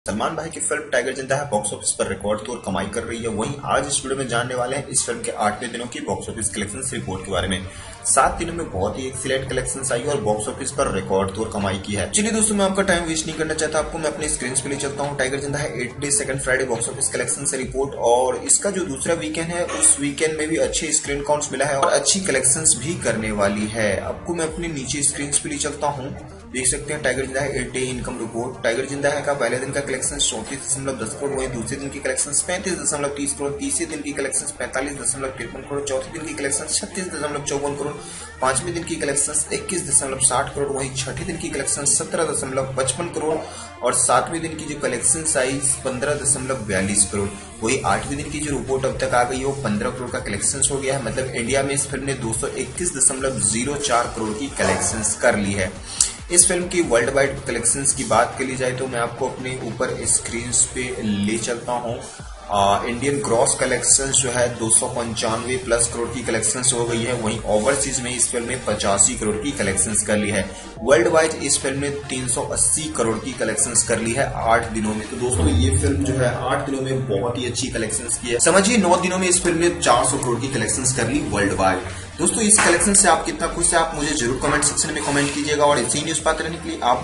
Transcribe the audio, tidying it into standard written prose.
सलमान भाई की film tiger Zinda है बॉक्स ऑफिस पर रिकॉर्ड तोड़ कमाई कर रही है। वहीं आज इस वीडियो में जानने वाले हैं इस फिल्म के 8वें दिनों की बॉक्स ऑफिस कलेक्शन रिपोर्ट के बारे में। 7 दिनों में बहुत ही एक्सीलेंट कलेक्शन आई और बॉक्स ऑफिस पर रिकॉर्ड तोड़ कमाई की है। चलिए दोस्तों, मैं आपका टाइम वेस्ट नहीं करना चाहता, आपको मैं अपने स्क्रीन पे ले चलता हूँ। Tiger Zinda Hai 8 day second Friday box office collection से रिपोर्ट, और इसका जो दूसरा वीकेंड है उस वीकेंड में भी अच्छे स्क्रीन काउंट्स मिला है और अच्छी कलेक्शंस भी करने वाली है। आपको मैं अपने नीचे स्क्रीन पे ले चलता हूँ, देख सकते हैं tiger Zinda Hai 8 day income report. Tiger Zinda है का पहले दिन का कलेक्शन 34.10 करोड़, वहीं दूसरे दिन की कलेक्शन 35.30 करोड़, तीसरे दिन की कलेक्शन 45.53 करोड़, चौथे दिन की कलेक्शन 36.54 करोड़, पांचवें दिन की कलेक्शन 21.60 करोड़, वहीं छठे दिन की कलेक्शन 17.55 करोड़ और सातवें दिन की जो कलेक्शन साइज 15.42 करोड़। वही 8वें दिन की जो रिपोर्ट अब तक आ गई है वो 15 करोड़ का कलेक्शन हो गया है। मतलब इंडिया में इस फिल्म ने 221.04 करोड़ की कलेक्शन कर ली है। इस फिल्म की वर्ल्ड वाइड कलेक्शंस की बात कर ली जाए तो मैं आपको अपने ऊपर स्क्रीन पे ले चलता हूँ। इंडियन ग्रॉस कलेक्शंस जो है 295 प्लस करोड़ की कलेक्शंस हो गई है। वहीं ओवरसीज में इस फिल्म ने 85 करोड़ की कलेक्शंस कर ली है। वर्ल्ड वाइड इस फिल्म ने 380 करोड़ की कलेक्शंस कर ली है 8 दिनों में। तो दोस्तों ये फिल्म जो है 8 दिनों में बहुत ही अच्छी कलेक्शंस की है। समझिए 9 दिनों में इस फिल्म ने 400 करोड़ की कलेक्शंस कर ली वर्ल्ड वाइड। दोस्तों इस कलेक्शन से आप कितना खुश है, आप मुझे जरूर कमेंट सेक्शन में कमेंट कीजिएगा और इसी न्यूज पाते रहने के लिए आप